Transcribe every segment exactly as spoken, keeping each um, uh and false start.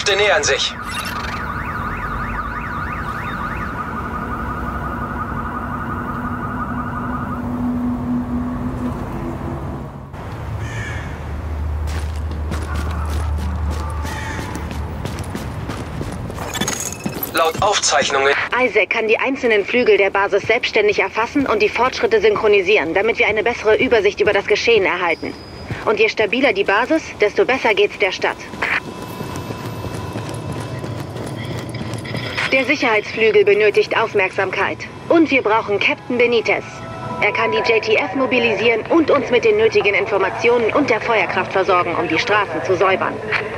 Kräfte nähern sich. Laut Aufzeichnungen... Isaac kann die einzelnen Flügel der Basis selbstständig erfassen und die Fortschritte synchronisieren, damit wir eine bessere Übersicht über das Geschehen erhalten. Und je stabiler die Basis, desto besser geht's der Stadt. Der Sicherheitsflügel benötigt Aufmerksamkeit. Und wir brauchen Captain Benitez. Er kann die J T F mobilisieren und uns mit den nötigen Informationen und der Feuerkraft versorgen, um die Straßen zu säubern.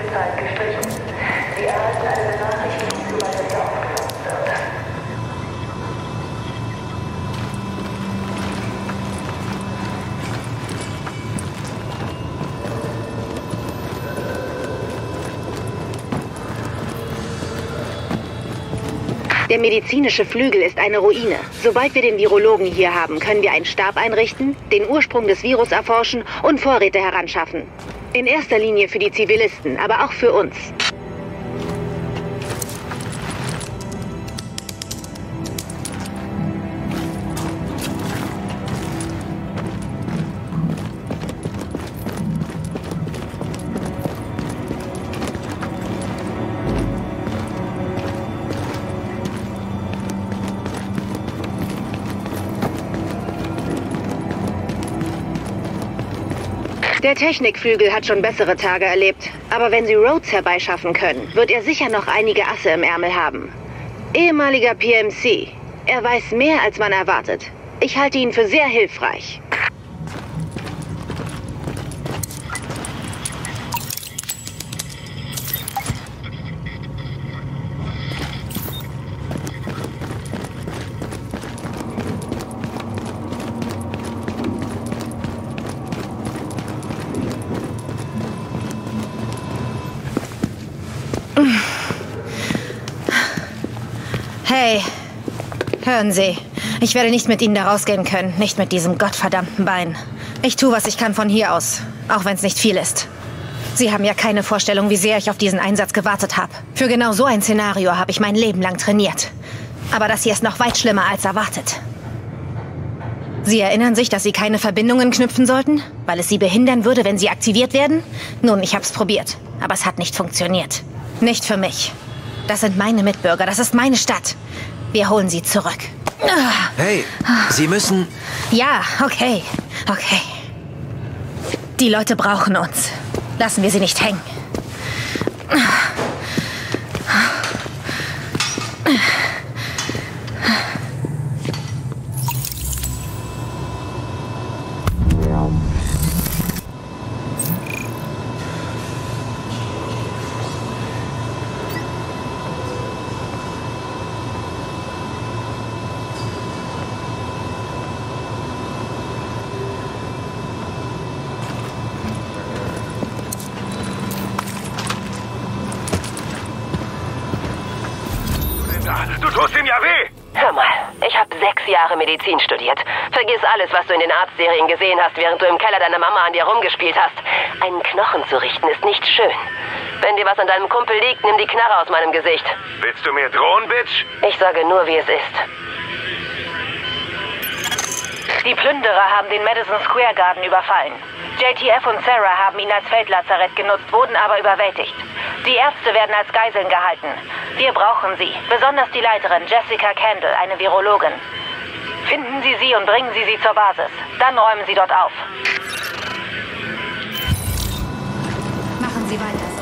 Der medizinische Flügel ist eine Ruine. Sobald wir den Virologen hier haben, können wir einen Stab einrichten, den Ursprung des Virus erforschen und Vorräte heranschaffen. In erster Linie für die Zivilisten, aber auch für uns. Der Technikflügel hat schon bessere Tage erlebt. Aber wenn Sie Rhodes herbeischaffen können, wird er sicher noch einige Asse im Ärmel haben. Ehemaliger P M C. Er weiß mehr, als man erwartet. Ich halte ihn für sehr hilfreich. Hey, hören Sie. Ich werde nicht mit Ihnen da rausgehen können. Nicht mit diesem gottverdammten Bein. Ich tue, was ich kann von hier aus. Auch wenn es nicht viel ist. Sie haben ja keine Vorstellung, wie sehr ich auf diesen Einsatz gewartet habe. Für genau so ein Szenario habe ich mein Leben lang trainiert. Aber das hier ist noch weit schlimmer als erwartet. Sie erinnern sich, dass Sie keine Verbindungen knüpfen sollten? Weil es Sie behindern würde, wenn Sie aktiviert werden? Nun, ich hab's probiert. Aber es hat nicht funktioniert. Nicht für mich. Das sind meine Mitbürger. Das ist meine Stadt. Wir holen sie zurück. Hey, Sie müssen... Ja, okay. Okay. Die Leute brauchen uns. Lassen wir sie nicht hängen. Du tust ihm ja weh! Hör mal, ich habe sechs Jahre Medizin studiert. Vergiss alles, was du in den Arztserien gesehen hast, während du im Keller deiner Mama an dir rumgespielt hast. Einen Knochen zu richten ist nicht schön. Wenn dir was an deinem Kumpel liegt, nimm die Knarre aus meinem Gesicht. Willst du mir drohen, Bitch? Ich sage nur, wie es ist. Die Plünderer haben den Madison Square Garden überfallen. J T F und Sarah haben ihn als Feldlazarett genutzt, wurden aber überwältigt. Die Ärzte werden als Geiseln gehalten. Wir brauchen sie, besonders die Leiterin Jessica Kendall, eine Virologin. Finden Sie sie und bringen Sie sie zur Basis. Dann räumen Sie dort auf. Machen Sie weiter so.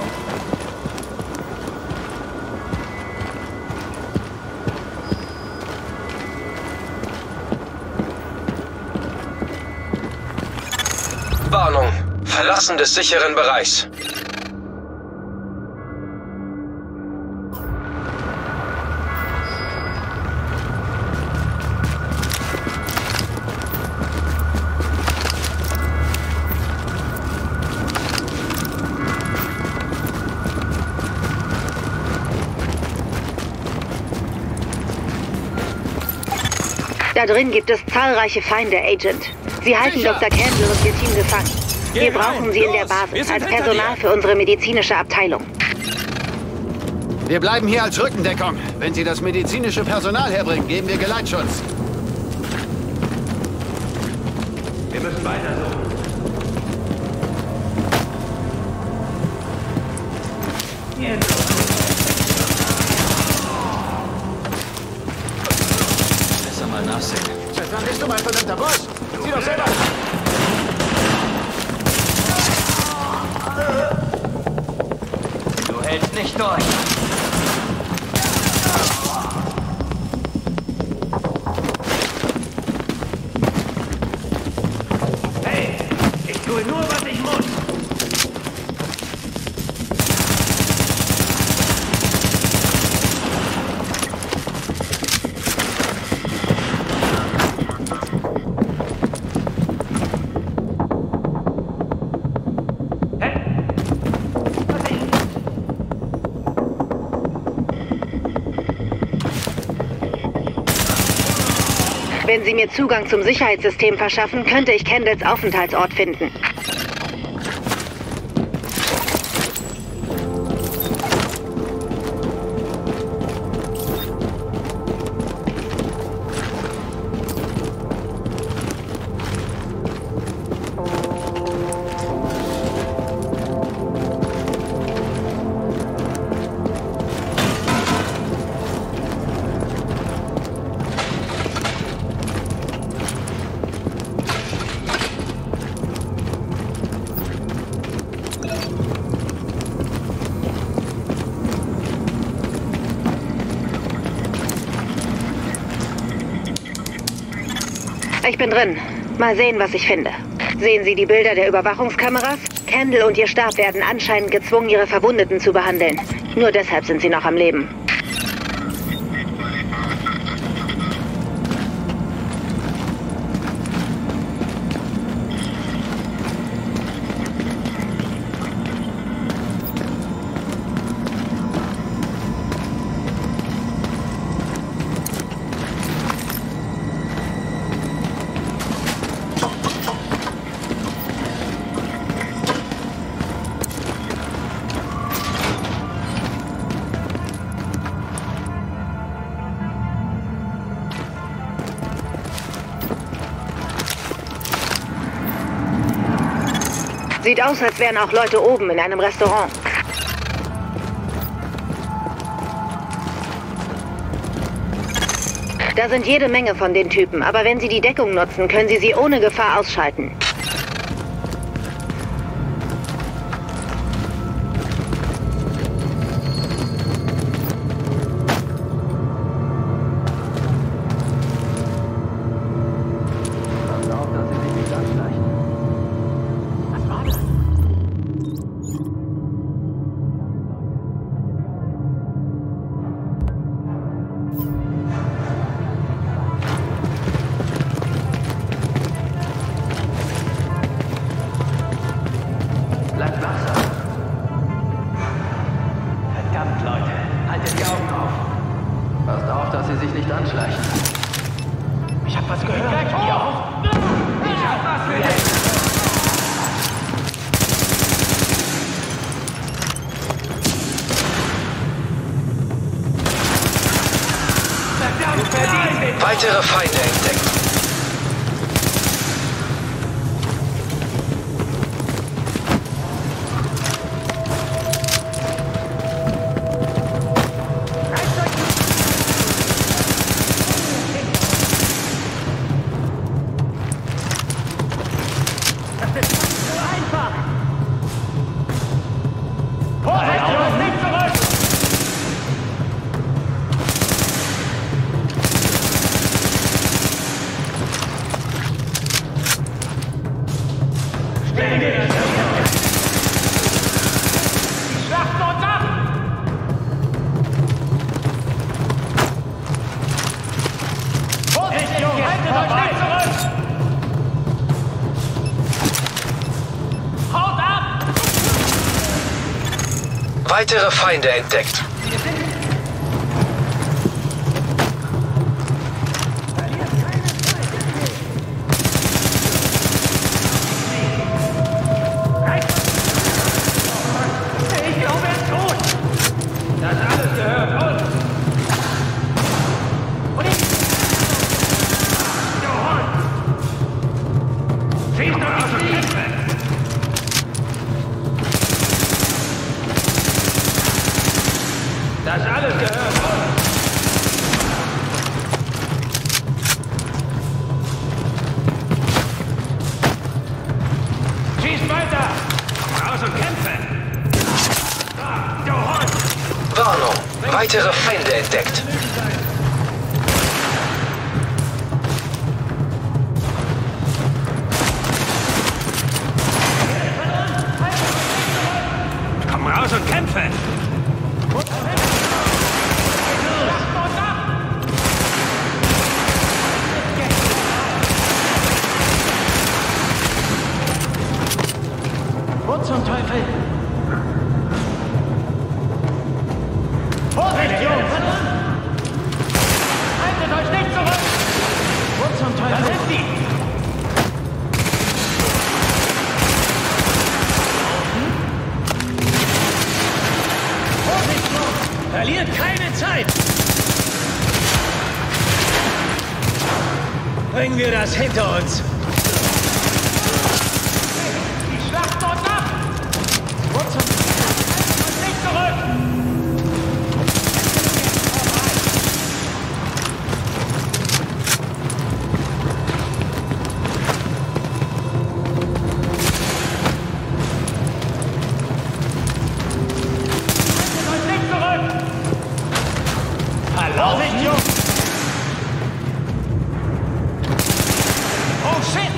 Warnung. Verlassen des sicheren Bereichs. Da drin gibt es zahlreiche Feinde, Agent. Sie halten Doktor Kendall und ihr Team gefangen. Wir brauchen sie in der Basis als Personal für unsere medizinische Abteilung. Wir bleiben hier als Rückendeckung. Wenn Sie das medizinische Personal herbringen, geben wir Geleitschutz. Wir müssen weiter suchen. Besser mal nachsehen. Seit wann bist du mein verdammter Boss? Sieh doch selber! Du hältst nicht durch. Hey, ich tue nur, was ich muss. Wenn Sie mir Zugang zum Sicherheitssystem verschaffen, könnte ich Kendalls Aufenthaltsort finden. Ich bin drin. Mal sehen, was ich finde. Sehen Sie die Bilder der Überwachungskameras? Kendall und ihr Stab werden anscheinend gezwungen, ihre Verwundeten zu behandeln. Nur deshalb sind sie noch am Leben. Sieht aus, als wären auch Leute oben in einem Restaurant. Da sind jede Menge von den Typen, aber wenn Sie die Deckung nutzen, können Sie sie ohne Gefahr ausschalten. Bleibt wachsam. Verdammt, Leute. Haltet die Augen auf. Passt auf, dass sie sich nicht anschleichen. Ich hab was gehört. Oh. Ich hab was für dich. Verdammt, verdient. Weitere Feinde entdeckt. Weitere Feinde entdeckt. Ich glaube, er ist tot. Das alles Weitere Feinde entdeckt. Komm raus und kämpfe! Wo zum Teufel? Vorsicht, Jungs! Haltet euch nicht zurück! Wo zum Teufel? Da sind sie! Vorsicht, Jungs! Verliert keine Zeit! Bringen wir das hinter uns! Die Schlacht dort ab! Wo zum Teufel? Nicht zurück! Vorsicht, Jungs! Oh, shit!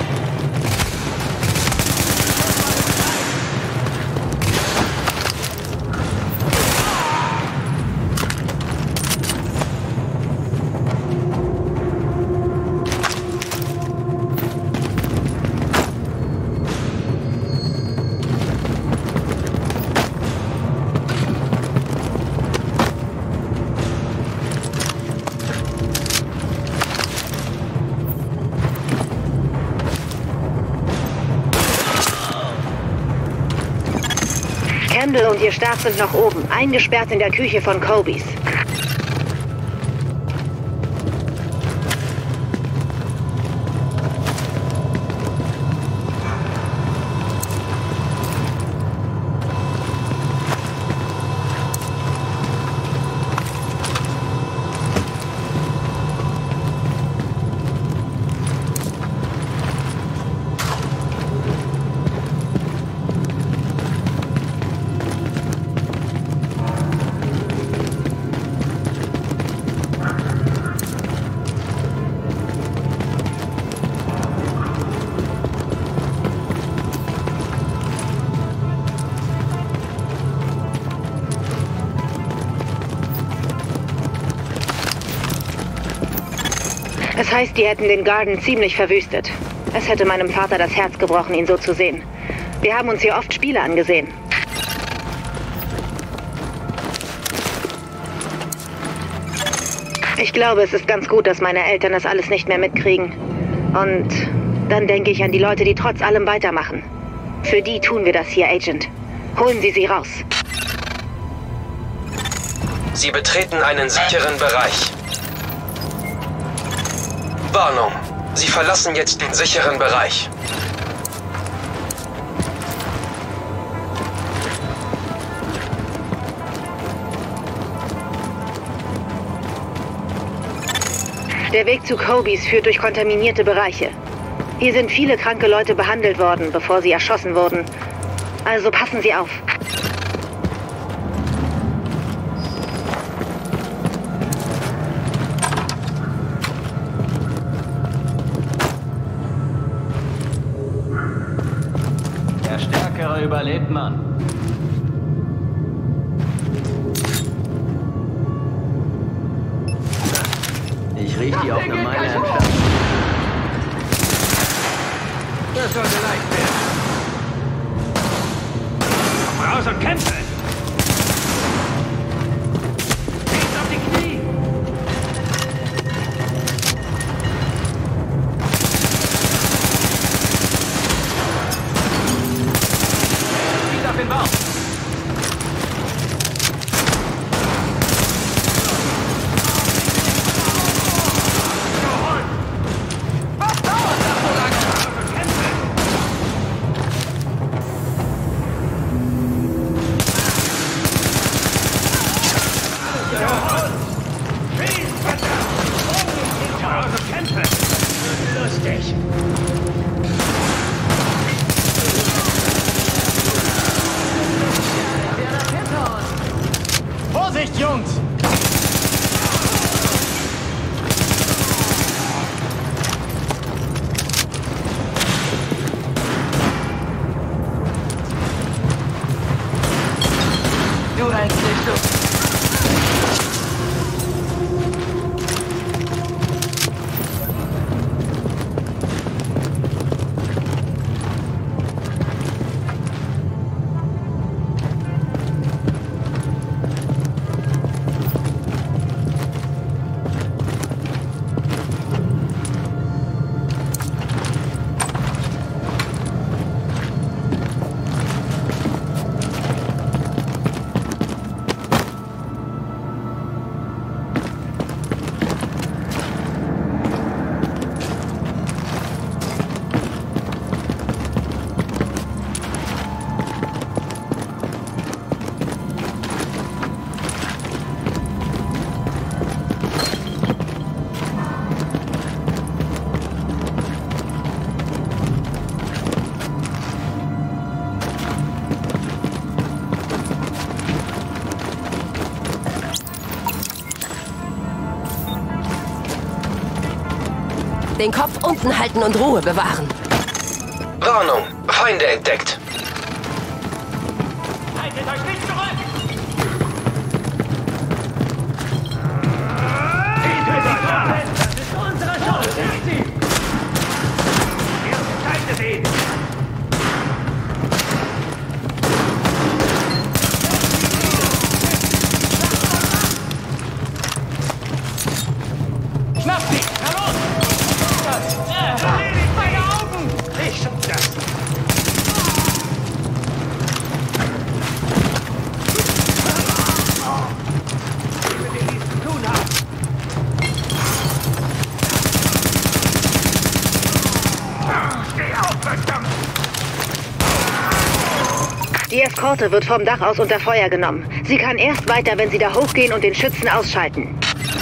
Campbell und ihr Stab sind noch oben, eingesperrt in der Küche von Cobys. Das heißt, die hätten den Garden ziemlich verwüstet. Es hätte meinem Vater das Herz gebrochen, ihn so zu sehen. Wir haben uns hier oft Spiele angesehen. Ich glaube, es ist ganz gut, dass meine Eltern das alles nicht mehr mitkriegen. Und dann denke ich an die Leute, die trotz allem weitermachen. Für die tun wir das hier, Agent. Holen Sie sie raus. Sie betreten einen sicheren Bereich. Warnung. Sie verlassen jetzt den sicheren Bereich. Der Weg zu Cobys führt durch kontaminierte Bereiche. Hier sind viele kranke Leute behandelt worden, bevor sie erschossen wurden. Also passen Sie auf. Der Stärkere überlebt, Mann. Ich riech die auf eine Meile entfernt. Das sollte leicht werden. Komm raus und kämpfe! Geht auf die Knie! Geht auf den Bauch! Den Kopf unten halten und Ruhe bewahren. Warnung, Feinde entdeckt. Haltet euch nicht zurück! Das ist unsere Chance! Seht sie! Wir zeigen sie! Schnapp sie! Na los! Erledigt meine Augen! Ich schaff das! Ich will den diesen tun haben! Steh auf, verdammt! Die Eskorte wird vom Dach aus unter Feuer genommen. Sie kann erst weiter, wenn Sie da hochgehen und den Schützen ausschalten.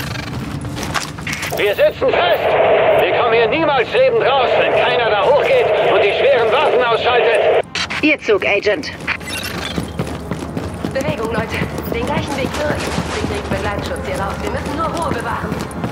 Wir sitzen fest! Wir kommen hier niemals lebend raus, wenn keiner da hochgeht und die schweren Waffen ausschaltet! Ihr Zug, Agent. Bewegung, Leute. Den gleichen Weg zurück. Sie kriegt Begleitschutz hier raus. Wir müssen nur Ruhe bewahren.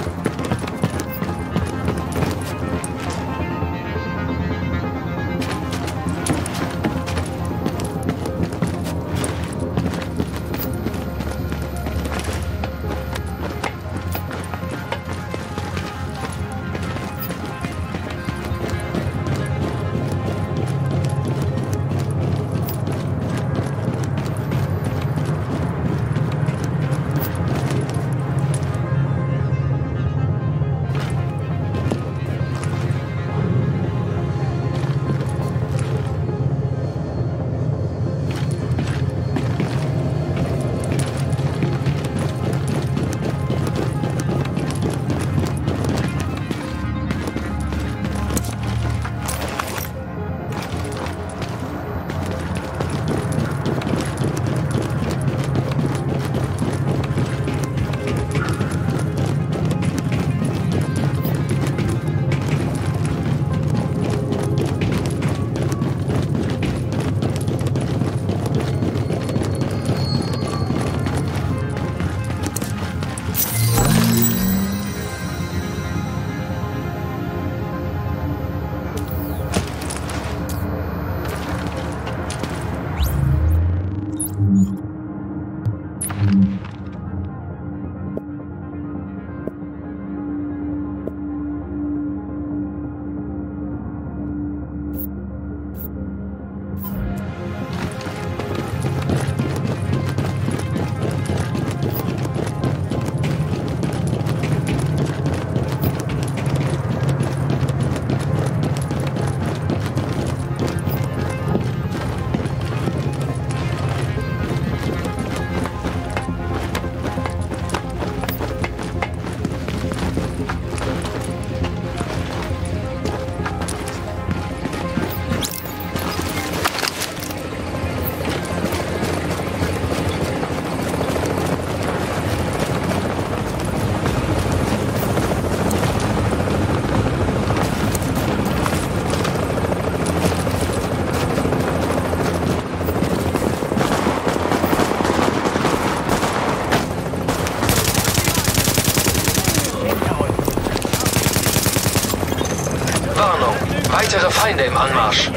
Warnung, weitere Feinde im Anmarsch.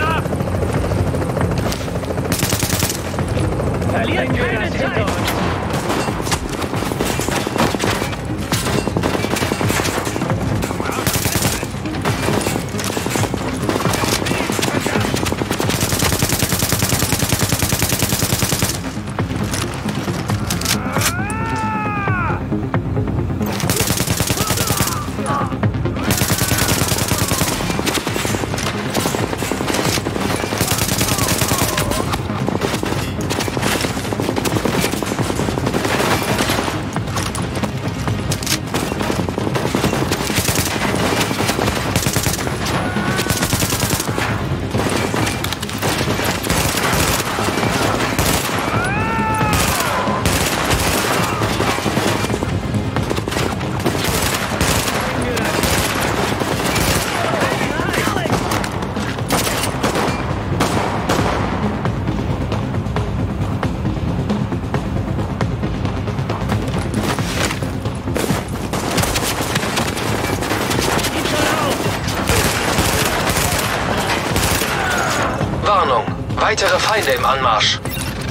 Verliert keine Zeit! weitere Feinde im Anmarsch.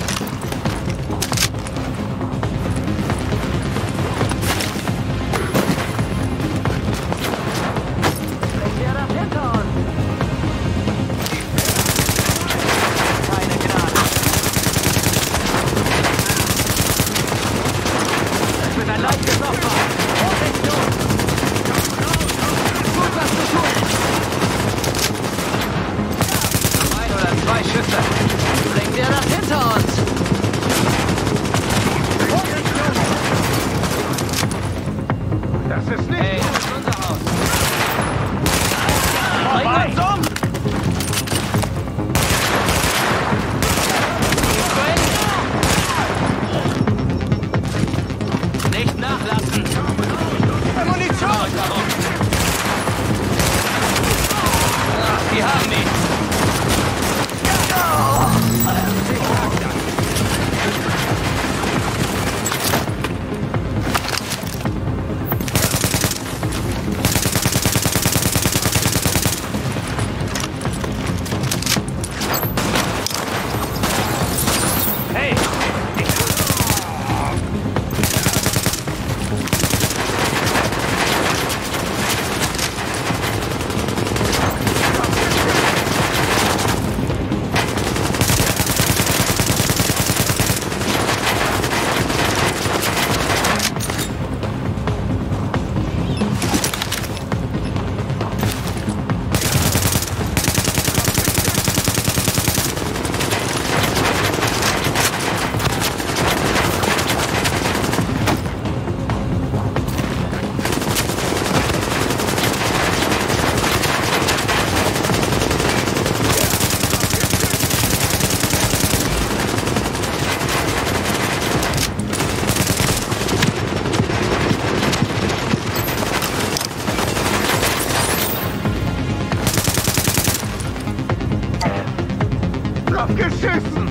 Geschissen!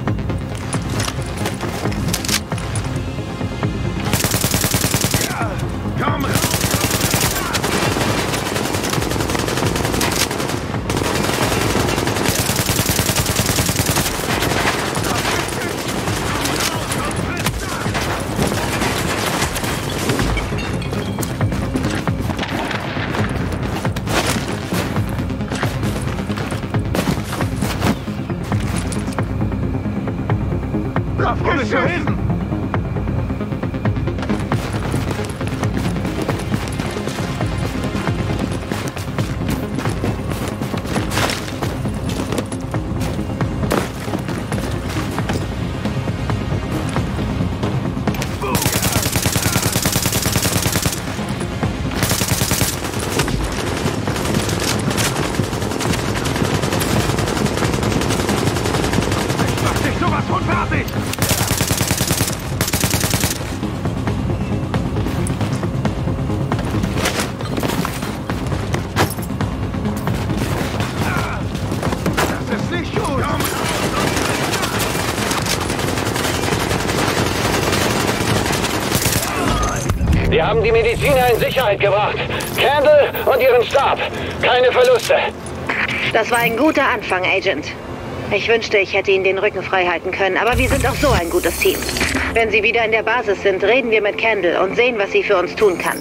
Ja, komm raus! Geschissen! Ich mach dich sowas von fertig! Wir haben die Mediziner in Sicherheit gebracht. Candle und ihren Stab. Keine Verluste. Das war ein guter Anfang, Agent. Ich wünschte, ich hätte Ihnen den Rücken frei halten können, aber wir sind auch so ein gutes Team. Wenn Sie wieder in der Basis sind, reden wir mit Candle und sehen, was sie für uns tun kann.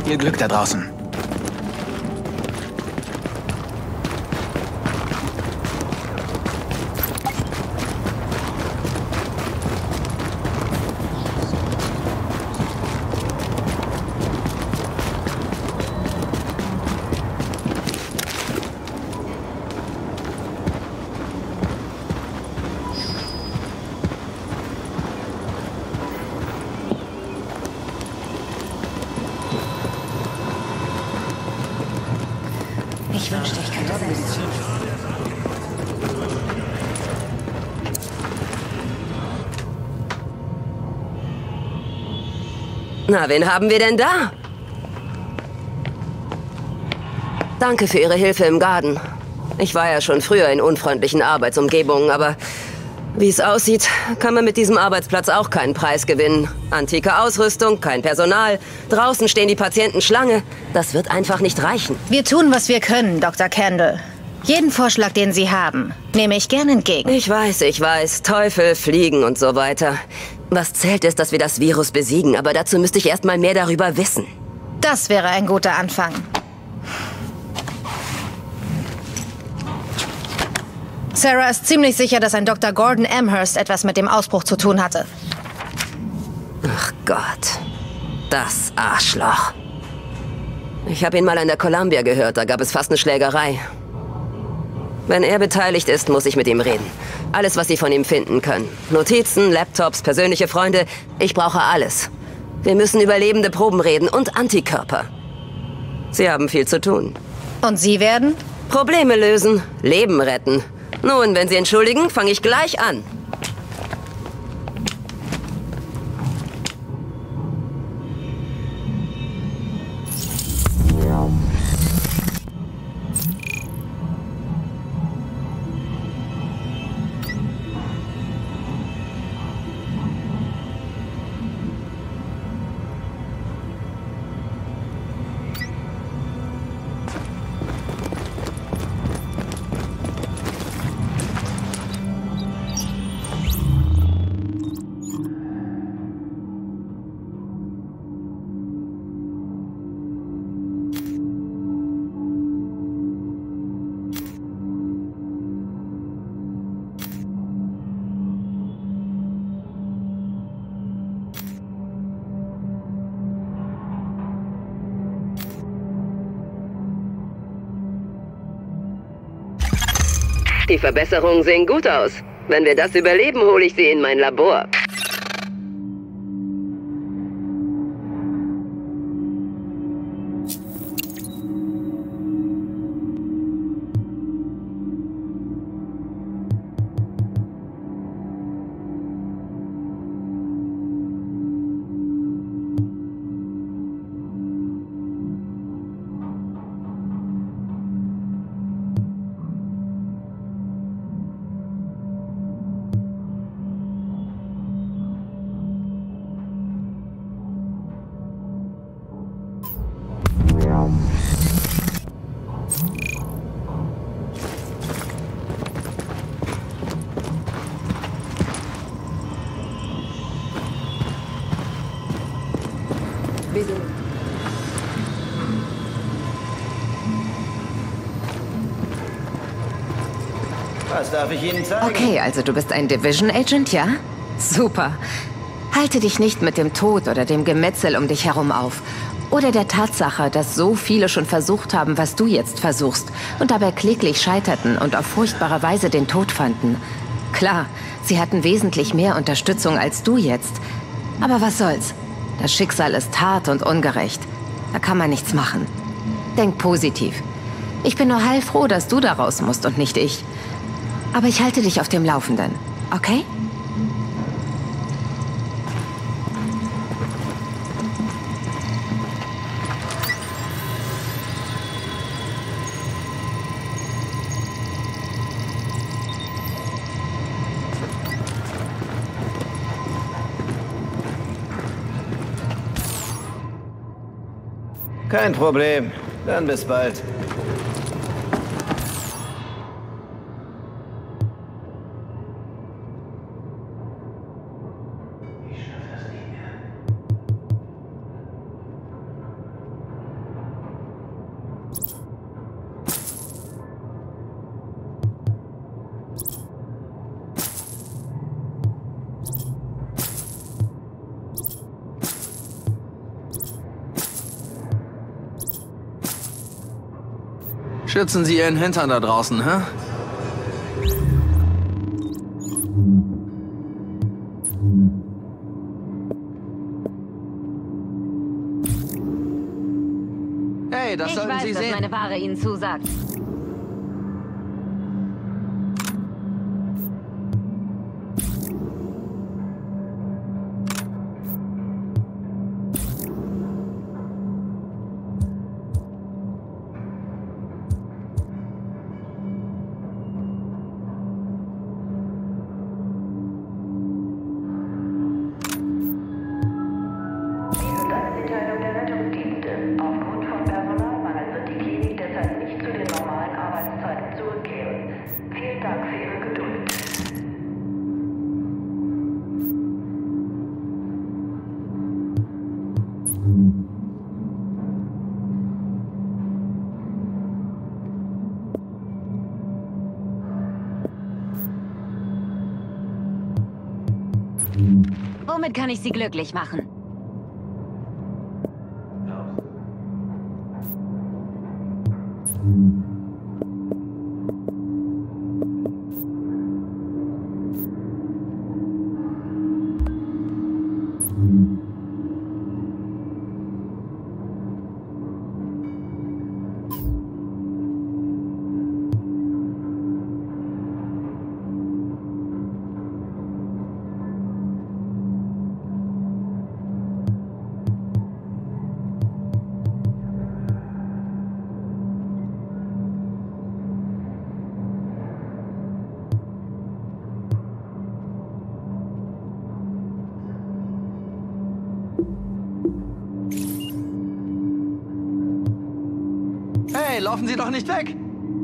Viel Glück da draußen. Ich wünschte, ich könnte selbst. Na, wen haben wir denn da? Danke für Ihre Hilfe im Garten. Ich war ja schon früher in unfreundlichen Arbeitsumgebungen, aber wie es aussieht, kann man mit diesem Arbeitsplatz auch keinen Preis gewinnen. Antike Ausrüstung, kein Personal, draußen stehen die Patienten Schlange. Das wird einfach nicht reichen. Wir tun, was wir können, Doktor Kandel. Jeden Vorschlag, den Sie haben, nehme ich gern entgegen. Ich weiß, ich weiß. Teufel, Fliegen und so weiter. Was zählt ist, dass wir das Virus besiegen, aber dazu müsste ich erst mal mehr darüber wissen. Das wäre ein guter Anfang. Sarah ist ziemlich sicher, dass ein Doktor Gordon Amherst etwas mit dem Ausbruch zu tun hatte. Ach Gott. Das Arschloch. Ich habe ihn mal an der Columbia gehört, da gab es fast eine Schlägerei. Wenn er beteiligt ist, muss ich mit ihm reden. Alles, was Sie von ihm finden können. Notizen, Laptops, persönliche Freunde. Ich brauche alles. Wir müssen über lebende Proben reden und Antikörper. Sie haben viel zu tun. Und Sie werden? Probleme lösen, Leben retten. Nun, wenn Sie entschuldigen, fange ich gleich an. Die Verbesserungen sehen gut aus. Wenn wir das überleben, hole ich sie in mein Labor. Was darf ich Ihnen zeigen? Okay, also du bist ein Division Agent, ja? Super. Halte dich nicht mit dem Tod oder dem Gemetzel um dich herum auf. Oder der Tatsache, dass so viele schon versucht haben, was du jetzt versuchst und dabei kläglich scheiterten und auf furchtbare Weise den Tod fanden. Klar, sie hatten wesentlich mehr Unterstützung als du jetzt. Aber was soll's? Das Schicksal ist hart und ungerecht. Da kann man nichts machen. Denk positiv. Ich bin nur heilfroh, dass du da raus musst und nicht ich. Aber ich halte dich auf dem Laufenden, okay? Kein Problem. Dann bis bald. Schützen Sie Ihren Hintern da draußen, hä? Hey, das ich sollten weiß, Sie dass sehen. meine Ware Ihnen zusagt. Womit kann ich Sie glücklich machen? Hey, laufen Sie doch nicht weg!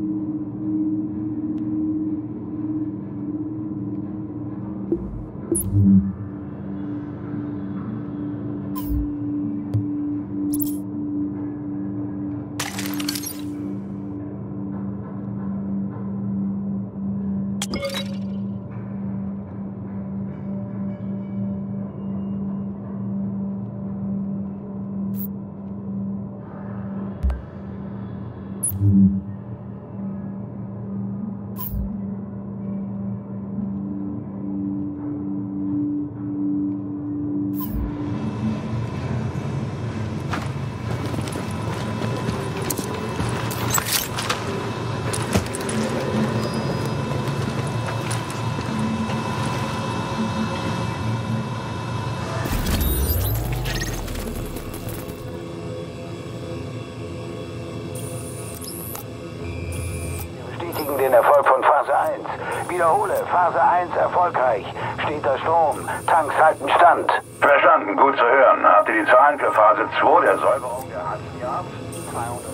Den Erfolg von Phase eins. Wiederhole, Phase eins erfolgreich. Steter Strom, Tanks halten Stand. Verstanden, gut zu hören. Habt ihr die Zahlen für Phase zwei der Säuberung der Hudson Yards? zweihundert.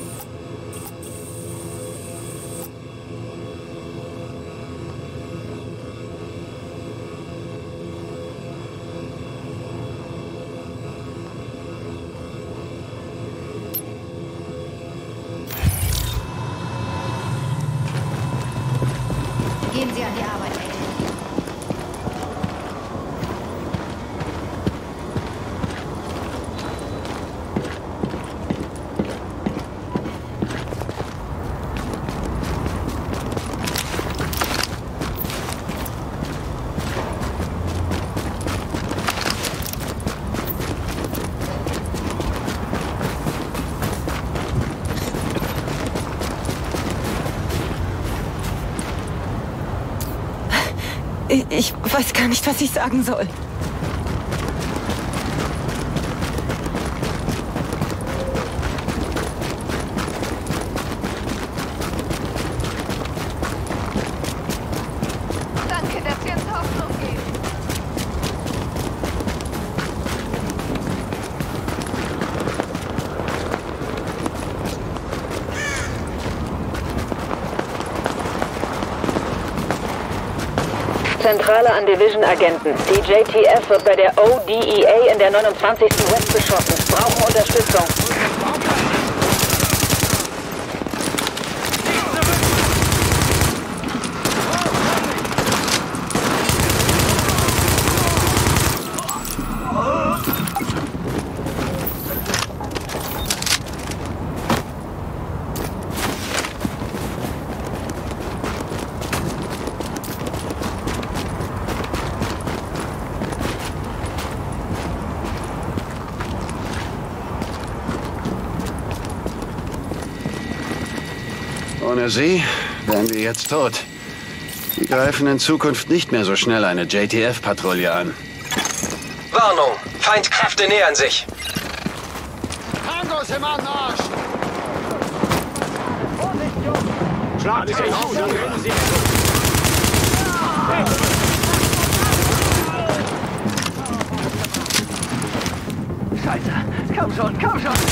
Gehen Sie an die Arbeit, Agent. Ich weiß gar nicht, was ich sagen soll. Danke, dass wir uns Hoffnung geben. Zentrale an Division-Agenten. Die J T F wird bei der O D E A in der neunundzwanzigsten West beschossen. Brauchen Unterstützung. Ohne sie wären wir jetzt tot. Sie greifen in Zukunft nicht mehr so schnell eine J T F-Patrouille an. Warnung! Feindkräfte nähern sich! Tangos im Anmarsch! Schlagen Sie auf, dann rennen Sie! Scheiße! Komm schon, komm schon!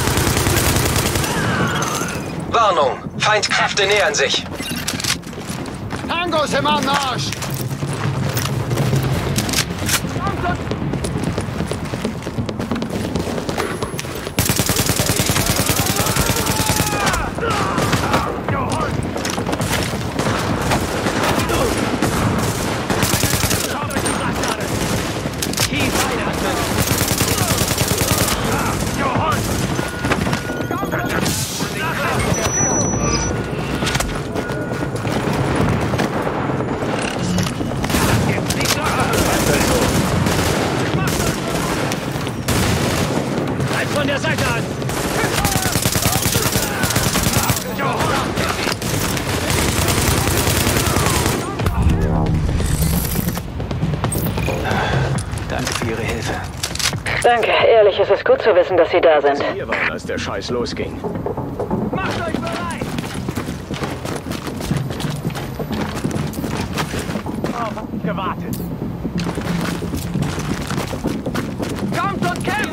Warnung! Feindkräfte nähern sich! Tangos im Anmarsch! Von der Seite an! Danke für Ihre Hilfe. Danke. Ehrlich, es ist gut zu wissen, dass Sie da sind. Wir waren, als der Scheiß losging. Macht euch bereit! Oh, gewartet. Kommt und kämpft!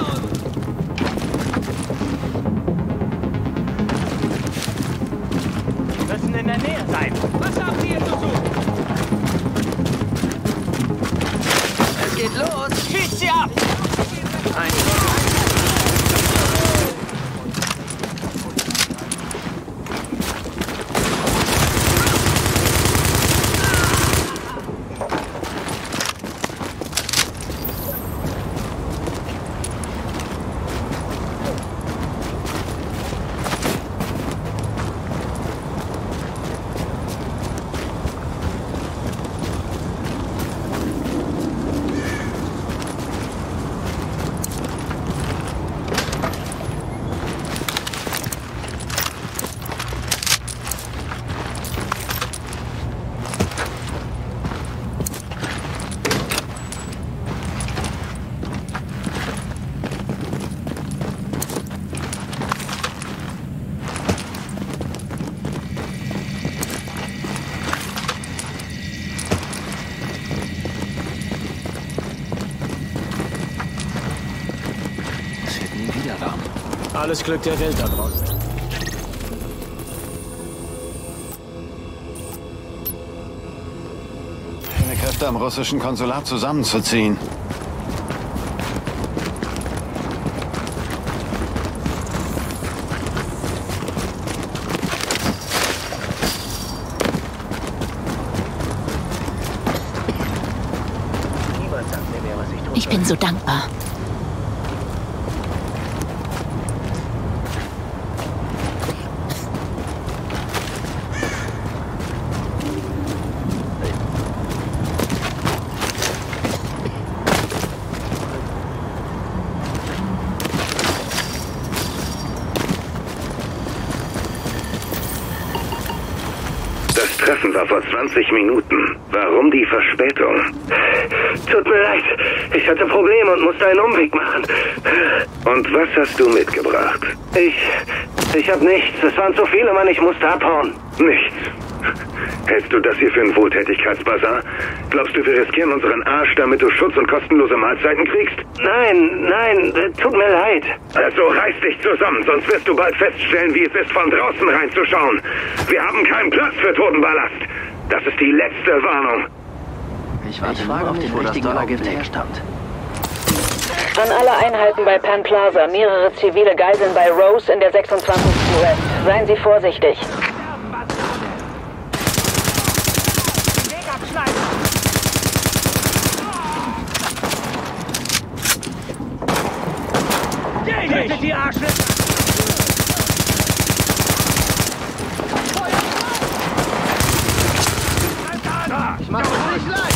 Wir müssen in der Nähe sein. Was habt ihr zu tun? Es geht los! Schießt sie ab! Ein Alles Glück der Welt da draußen. Keine Kräfte am russischen Konsulat zusammenzuziehen. Ich bin so dankbar. Das Treffen war vor zwanzig Minuten. Warum die Verspätung? Tut mir leid. Ich hatte Probleme und musste einen Umweg machen. Und was hast du mitgebracht? Ich... Ich hab nichts. Es waren zu viele, Mann. Ich musste abhauen. Nichts. Hältst du das hier für einen Wohltätigkeitsbasar? Glaubst du, wir riskieren unseren Arsch, damit du Schutz und kostenlose Mahlzeiten kriegst? Nein, nein. Tut mir leid. Also reiß dich zusammen, sonst wirst du bald feststellen, wie es ist, von draußen reinzuschauen. Wir haben keinen Platz für Totenballast. Das ist die letzte Warnung. Ich warte nur auf den richtigen Augenblick. Herstammt. An alle Einheiten bei Pan Plaza. Mehrere zivile Geiseln bei Rose in der sechsundzwanzigsten West. Seien Sie vorsichtig. Tötet die Arschlöcher! Ich mach es nicht leicht!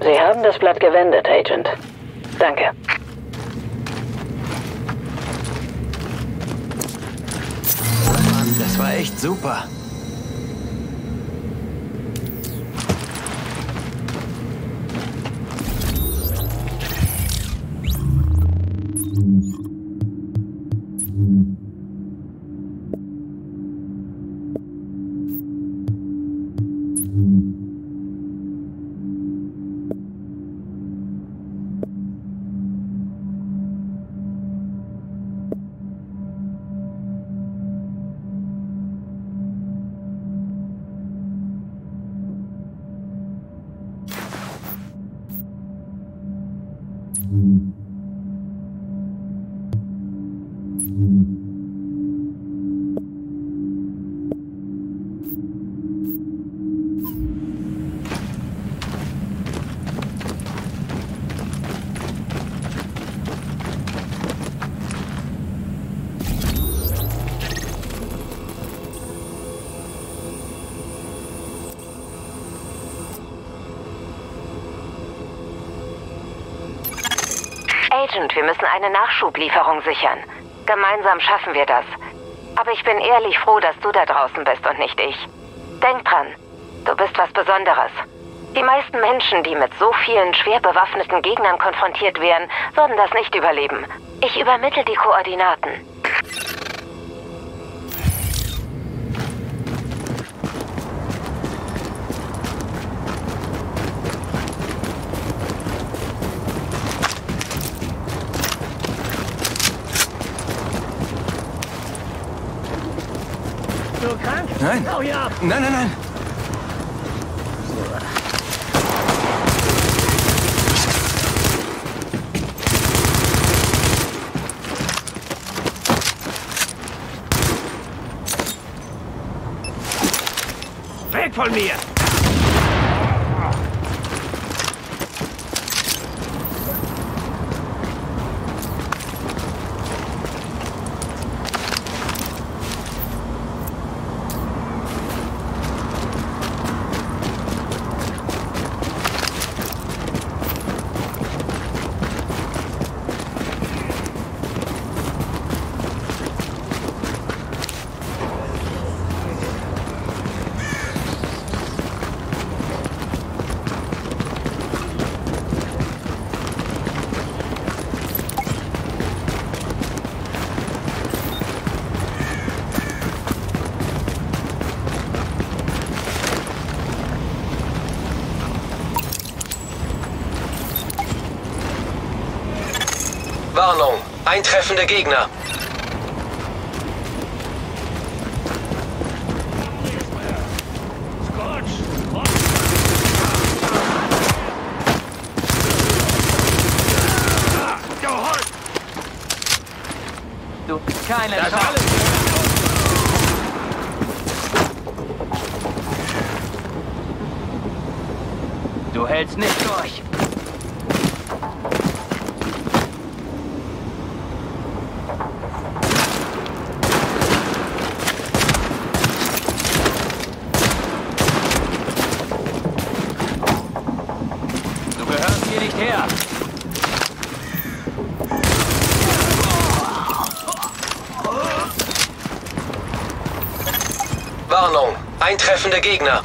Sie haben das Blatt gewendet, Agent. Danke. Mann, das war echt super. Agent, wir müssen eine Nachschublieferung sichern. Gemeinsam schaffen wir das. Aber ich bin ehrlich froh, dass du da draußen bist und nicht ich. Denk dran, du bist was Besonderes. Die meisten Menschen, die mit so vielen schwer bewaffneten Gegnern konfrontiert wären, würden das nicht überleben. Ich übermittle die Koordinaten. Nein. Hau hier ab. Nein, nein, nein. Weg von mir! Warnung, eintreffende Gegner. Du, keine Das Chance. alles. Du hältst nicht durch. Du gehörst hier nicht her. Warnung, eintreffende Gegner.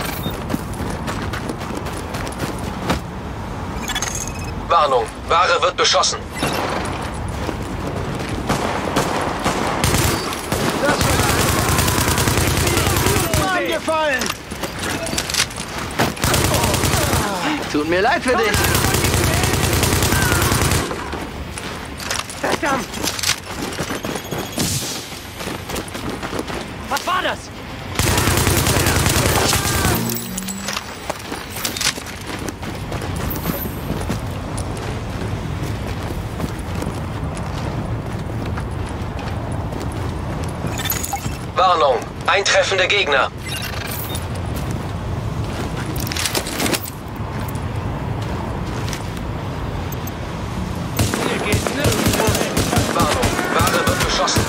Warnung, Ware wird beschossen. Angefallen! Tut mir leid für dich. Verdammt! Was war das? Warnung, eintreffende Gegner. Hier geht's nirgendwo hin. Warnung, Ware wird beschossen.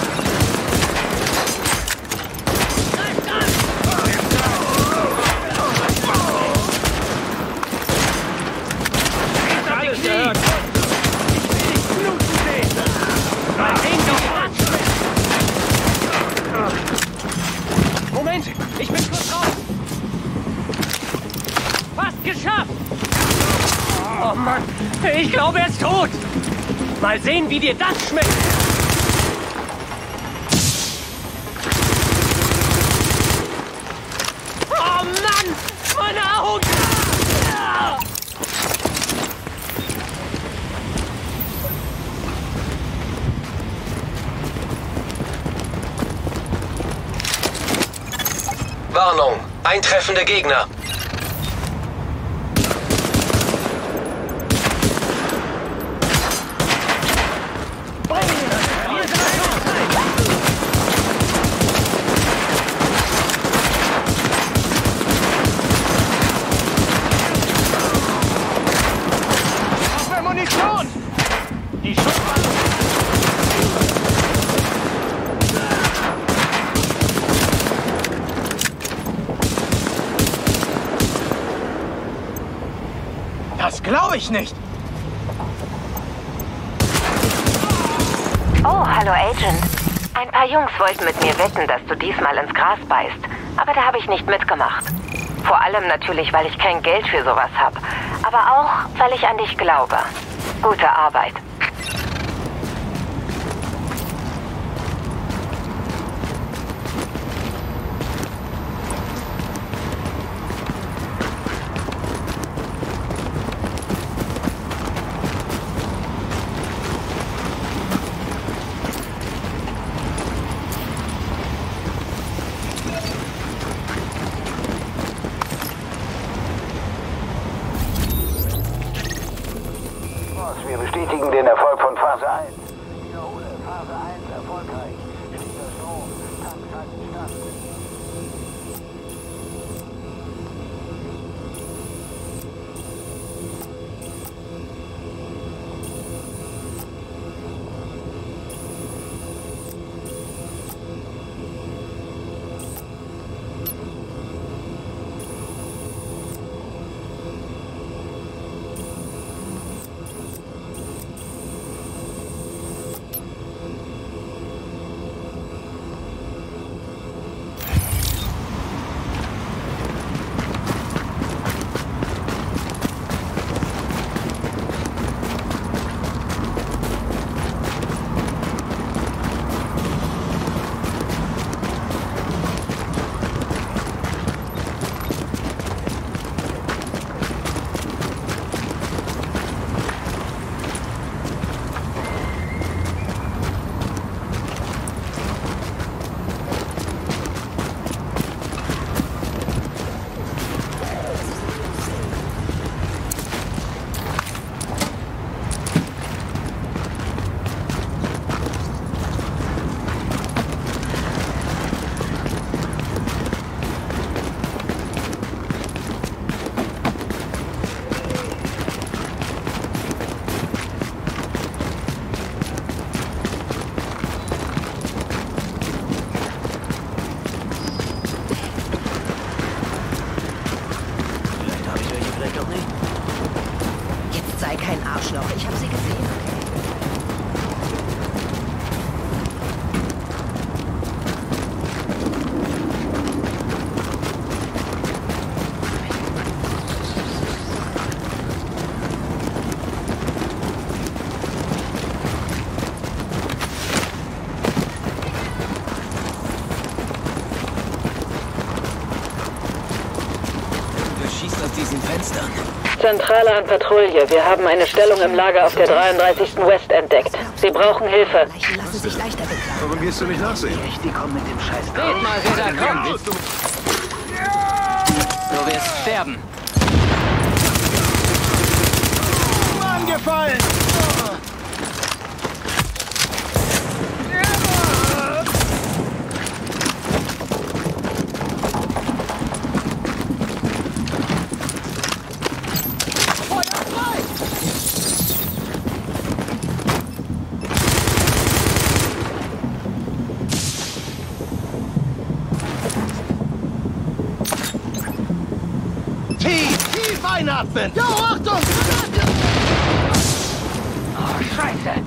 Oh Mann, ich glaube, er ist tot. Mal sehen, wie dir das schmeckt. Oh Mann, meine Augen. Warnung, eintreffende Gegner. Munition! Die Schusswand! Das glaube ich nicht! Oh, hallo Agent. Ein paar Jungs wollten mit mir wetten, dass du diesmal ins Gras beißt. Aber da habe ich nicht mitgemacht. Vor allem natürlich, weil ich kein Geld für sowas habe. Aber auch, weil ich an dich glaube. Gute Arbeit. Wir bestätigen den Erfolg von Phase eins. Wiederhole, Phase eins erfolgreich. Steter Strom, Tanks halten stand. Sei kein Arschloch, ich habe sie gesehen. Wer schießt aus diesen Fenstern? Zentrale an Patrouille. Wir haben eine Stellung im Lager auf der dreiunddreißigsten West entdeckt. Sie brauchen Hilfe. Warum gehst du nicht nachsehen? Die kommen mit dem Scheiß. Seht mal, wer da kommt! Du wirst sterben. Mann, gefallen! Einatmen! Jo, Achtung! Oh, Scheiße!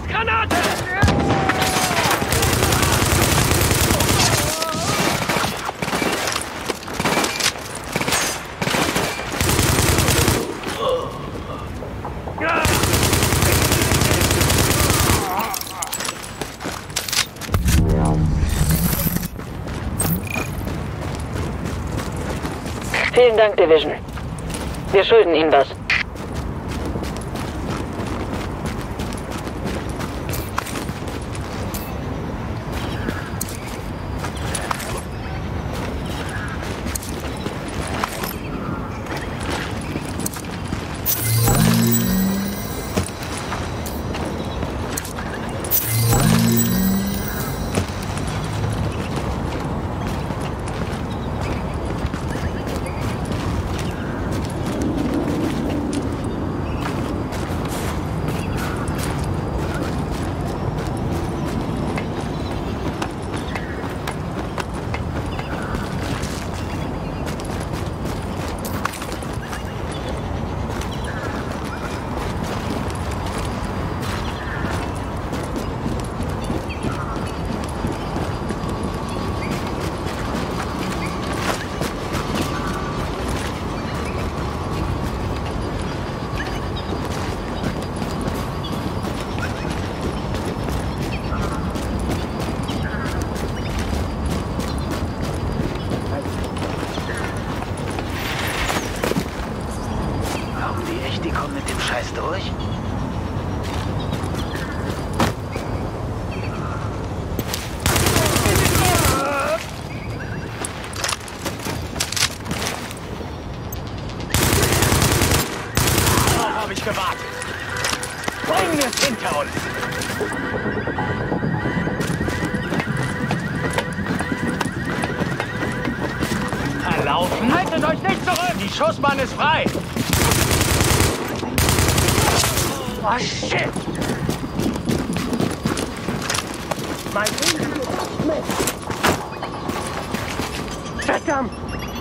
Granate! Vielen Dank, Division. Wir schulden Ihnen was. Haltet euch nicht zurück! Die Schussbahn ist frei! Oh, shit! Mein Verdammt!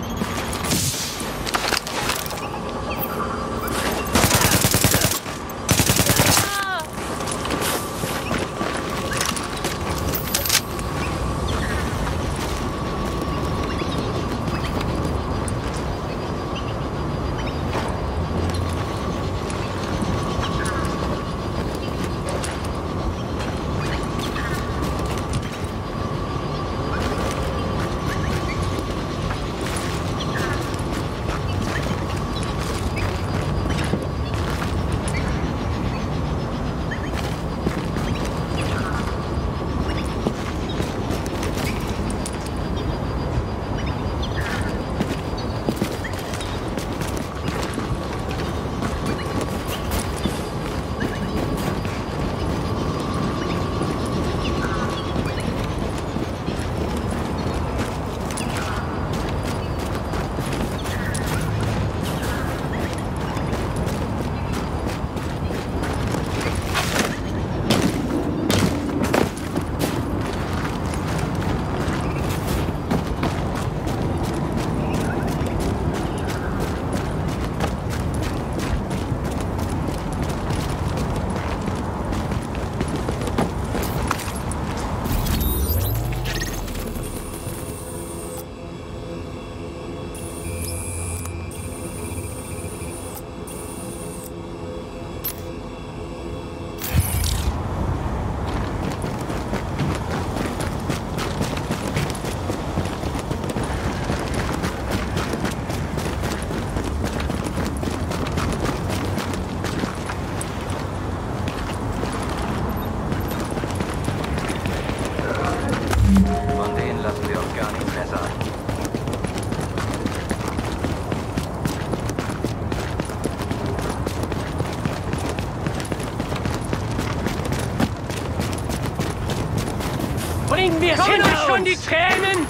Bringen wir hin euch schon die Tränen!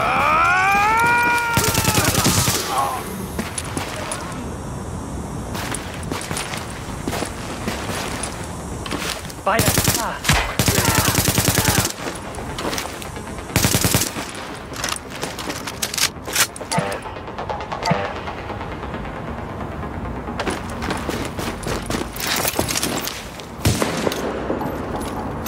Weiter klar!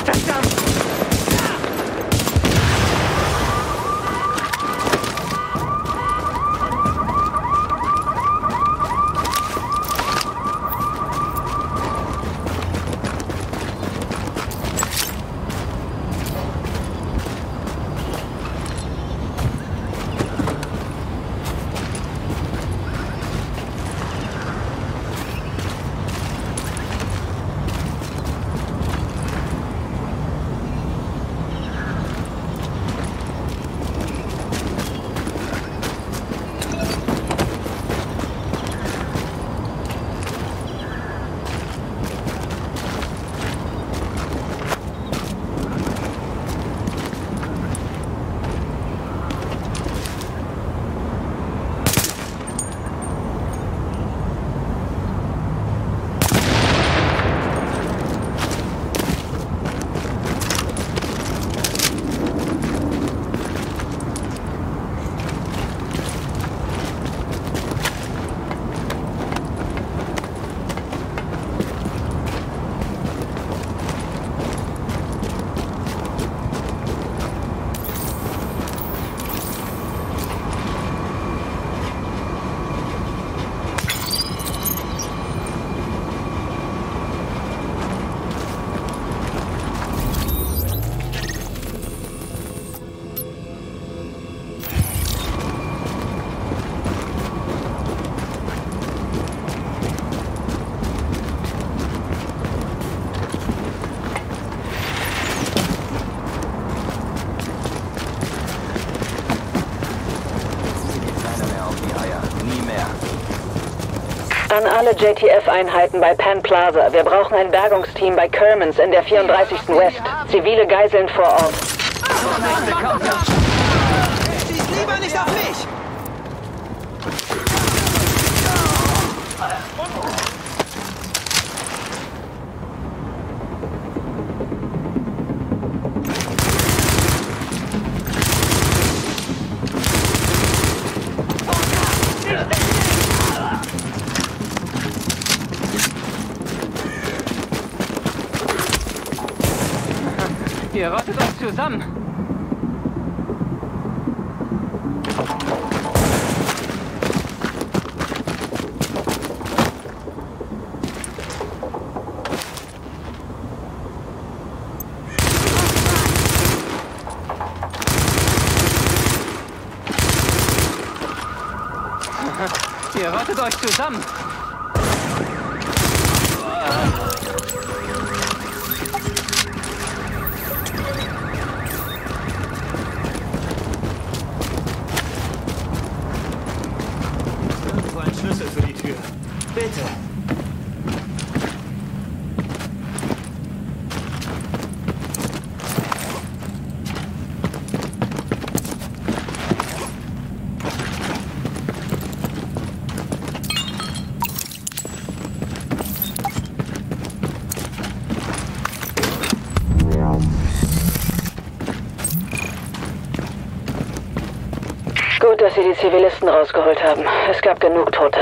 An alle J T F-Einheiten bei Penn Plaza. Wir brauchen ein Bergungsteam bei Kermans in der vierunddreißigsten West. Zivile Geiseln vor Ort. Schieß lieber nicht auf mich! Ihr rottet euch zusammen. Ihr rottet euch zusammen. Schlüssel für die Tür. Bitte. Gut, dass Sie die Zivilisten rausgeholt haben. Es gab genug Tote.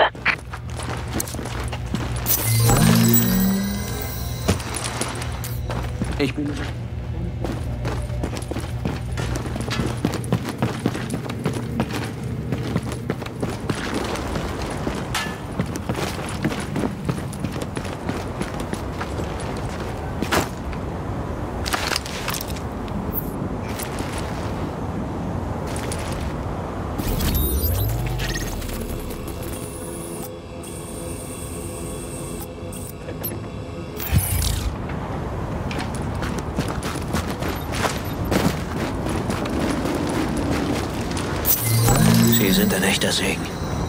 Ich bin... Sie sind ein echter Segen.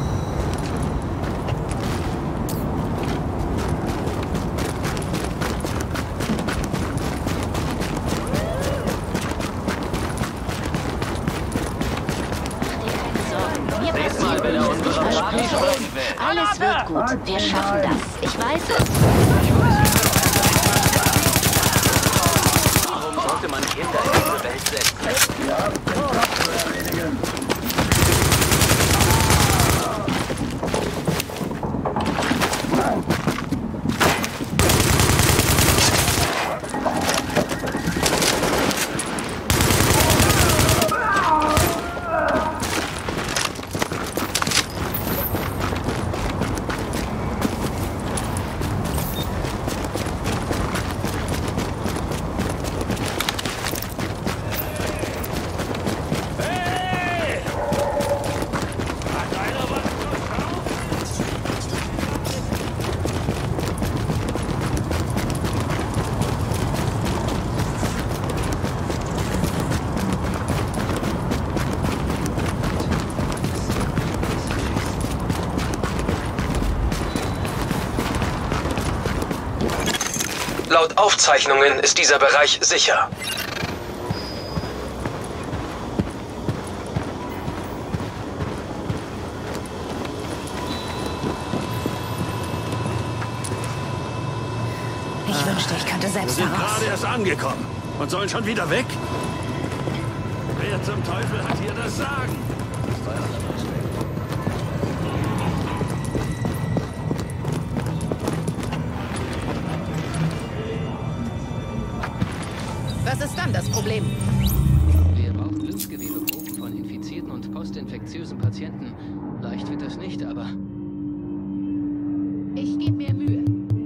Alles wird gut. Wir schaffen das. Ich weiß es. Warum sollte man Kinder in diese Welt setzen? Ja. Laut Aufzeichnungen ist dieser Bereich sicher. Ich wünschte, ich könnte selbst Wir sind heraus. gerade erst angekommen und sollen schon wieder weg? Wer zum Teufel hat hier das Sagen? Was ist dann das Problem? Wir brauchen Blutgewebeproben von infizierten und postinfektiösen Patienten. Leicht wird das nicht, aber... Ich gebe mir Mühe.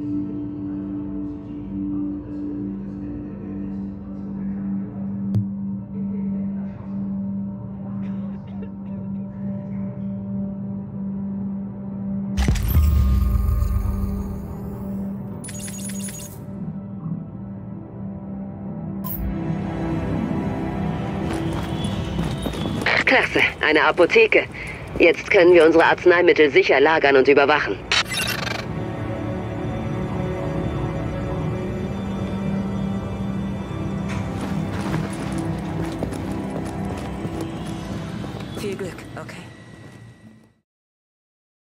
Klasse, eine Apotheke. Jetzt können wir unsere Arzneimittel sicher lagern und überwachen. Viel Glück, okay.